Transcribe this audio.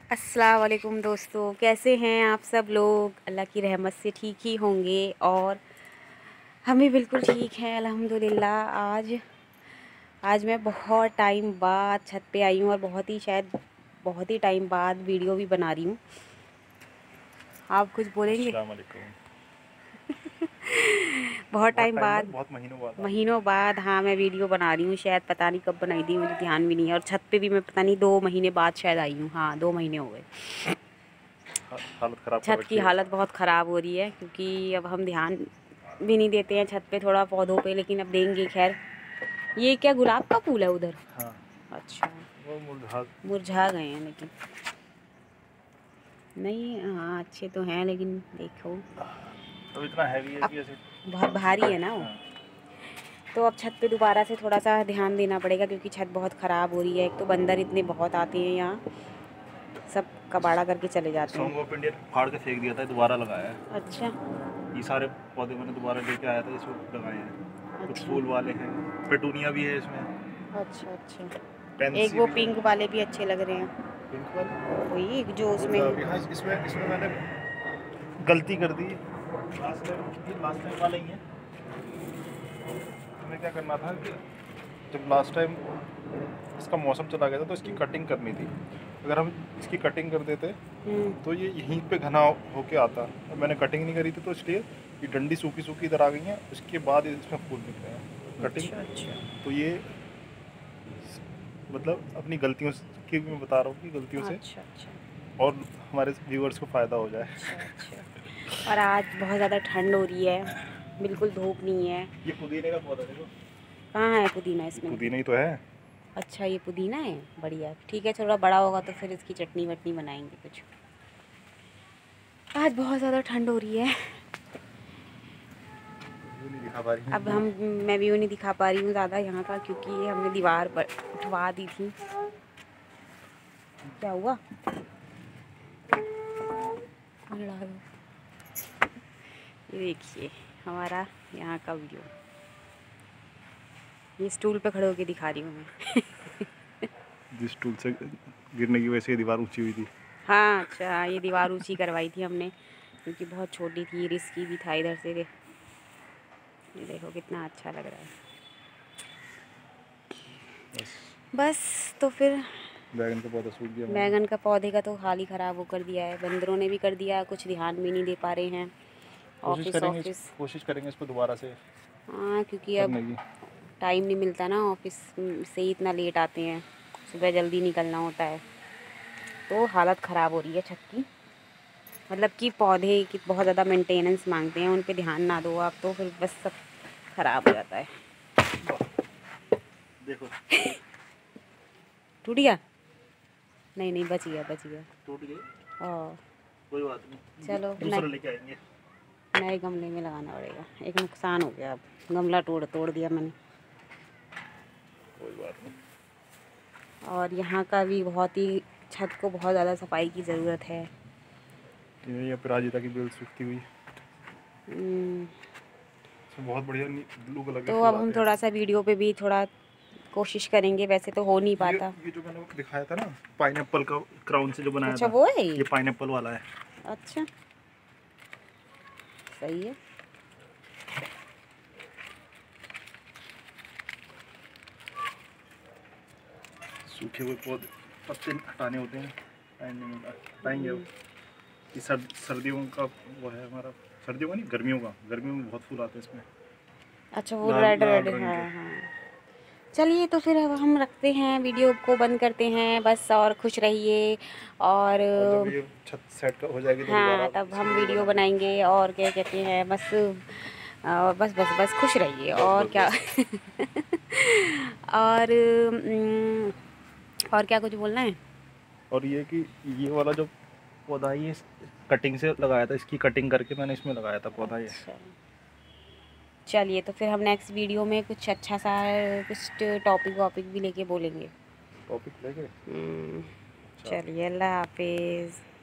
अस्सलाम वालेकुम दोस्तों, कैसे हैं आप सब लोग। अल्लाह की रहमत से ठीक ही होंगे और हम भी बिल्कुल ठीक हैं अल्हम्दुलिल्लाह। आज मैं बहुत टाइम बाद छत पे आई हूँ और बहुत ही टाइम बाद वीडियो भी बना रही हूँ। आप कुछ बोलेंगे? अस्सलाम वालेकुम। बहुत बहुत टाइम टाइम बाद, बाद, बहुत महीनों बाद आ रही है। महीनों बाद हाँ मैं वीडियो बना रही हूँ। शायद पता नहीं कब बनाई थी, मुझे ध्यान भी नहीं है। और छत पे भी मैं पता नहीं 2 महीने बाद शायद आई हूँ। हाँ 2 महीने हो गए। हालत ख़राब कर छत की रखी है। हालत बहुत ख़राब हो रही है क्योंकि अब हम ध्यान भी नहीं देते हैं छत पे, थोड़ा पौधों पे, लेकिन अब देंगे। खैर, ये क्या गुलाब का फूल है उधर? हाँ, अच्छा, वो मुरझा। मुरझा गए हैं लेकिन नहीं। हाँ अच्छे तो हैं लेकिन देखो तो इतना हैवी है अब कि ऐसे बहुत भारी है ना वो। हाँ। तो अब छत पे दोबारा से थोड़ा सा ध्यान देना पड़ेगा क्योंकि छत बहुत ख़राब हो रही है। एक तो बंदर इतने बहुत आते हैं यहाँ, सब कबाड़ा करके चले जाते सॉन्ग हैं। ऑफ इंडिया फाड़ के फेंक दिया था, दोबारा लगाया है। अच्छा ये सारे पौधे मैंने दोबारा लेके आया था, इसमें लगाए हैं। कुछ अच्छा फूल वाले हैं, पेटूनिया भी है इसमें, अच्छा अच्छा। एक पेंसी वो भी है। पिंक वाले भी अच्छे लग रहे हैं। पिंक वाले वही जो उसमें यहाँ इसमें इसमें मैंने गलती कर दी। लास्ट टाइम वाला ही है। हमें क्या करना था कि जब लास्ट टाइम इसका मौसम चला गया था तो इसकी कटिंग करनी थी। अगर हम इसकी कटिंग कर देते हम्म, तो ये यहीं पे घना होके आता। अब मैंने कटिंग नहीं करी थी तो इसलिए ये डंडी सूखी सूखी इधर आ गई है, उसके बाद इसमें फूल निकले हैं। कटिंग अच्छा अच्छा तो ये मतलब अपनी गलतियों की मैं बता रहा हूँ कि गलतियों से अच्छा अच्छा और हमारे व्यूअर्स को फ़ायदा हो जाए। अच्छा अच्छा। और आज बहुत ज़्यादा ठंड हो रही है, बिल्कुल धूप नहीं है। ये पुदीने का पौधा देखो, कहाँ है पुदीना ये इसमें? पुदीना ही तो है। अच्छा ये पुदीना है, बढ़िया। ठीक है, थोड़ा बड़ा होगा तो फिर इसकी चटनी वटनी बनाएंगे कुछ। आज बहुत ज़्यादा ठंड हो रही है। ये नहीं दिखा पा रही अब है। मैं व्यू नहीं दिखा पा रही हूँ ज़्यादा यहाँ का क्योंकि हमने दीवार उठवा दी थी। क्या हुआ? लड़ा दो। ये देखिए हमारा यहाँ का व्यू। ये स्टूल पे खड़े होके दिखा रही हूँ मैं। जिस टूल से गिरने की वजह से ये दीवार ऊंची हुई थी। हाँ अच्छा, ये दीवार ऊंची करवाई थी हमने क्योंकि बहुत छोटी थी, रिस्की भी था। इधर से ये देखो कितना अच्छा लग रहा है। बस बस तो फिर बैगन का पौधा सूख गया हमारा। बैगन का पौधे का तो हाल ही ख़राब वो कर दिया है, बंदरों ने भी कर दिया। कुछ ध्यान भी नहीं दे पा रहे हैं। ऑफिस ऑफिस कोशिश करेंगे इसको दोबारा से हाँ क्योंकि अब करने की। टाइम नहीं मिलता ना, ऑफिस से ही इतना लेट आते हैं, सुबह जल्दी निकलना होता है। तो हालत ख़राब हो रही है छत की। मतलब कि पौधे की बहुत ज़्यादा मेंटेनेंस मांगते हैं, उन पे ध्यान ना दो आप तो फिर बस सब ख़राब हो जाता है। देखो टूट गया? नहीं नहीं, बच गया बच गया। टूट गई, और कोई बात नहीं, चलो दूसरा लेके आएंगे। नए गमले में लगाना पड़ेगा। एक नुकसान हो गया, अब गमला तोड़ तोड़ दिया मैंने। कोई बात नहीं। और यहाँ का भी बहुत ही, छत को बहुत ज़्यादा सफाई की ज़रूरत है। ये अपराजिता की बेल सूखती हुई, हम्म, इसमें बहुत बढ़िया ब्लू कलर के तो फूल अब हम आते हैं। थोड़ा सा वीडियो पे भी थोड़ा कोशिश करेंगे, वैसे तो हो नहीं ये पाता। ये जो मैंने दिखाया था ना, पाइनएप्पल का क्राउन से जो बनाया अच्छा था, वो है ये? ये पाइनएप्पल वाला है। अच्छा सही है। सूखे हुए पौधे पत्ते हटाने होते हैं, टाइम नहीं मिलता, हटाएंगे अब। ये सर्दियों का वो है हमारा, सर्दियों का नहीं, गर्मियों में बहुत फूल आते हैं इसमें, अच्छा वो लाल रेड लाल रेड, रंग हाँ के। हाँ। चलिए तो फिर अब हम रखते हैं, वीडियो को बंद करते हैं बस। और खुश रहिए। और और जब ये छत सेट हो जाएगी तो हाँ दोबारा तब इसकी हम वीडियो वीडियो बनाएंगे। बनाएंगे। और क्या कहते हैं, बस बस बस बस खुश रहिए बस और बस क्या। बस और और क्या कुछ बोलना है? और ये कि ये वाला जो पौधा है, ये कटिंग से लगाया था, इसकी कटिंग करके मैंने इसमें लगाया था पौधा ये। अच्छा चलिए तो फिर हम नेक्स्ट वीडियो में कुछ अच्छा सा कुछ टॉपिक वॉपिक भी लेके बोलेंगे। टॉपिक लेके हम्म, चलो। चलिए अल्लाह हाफिज़।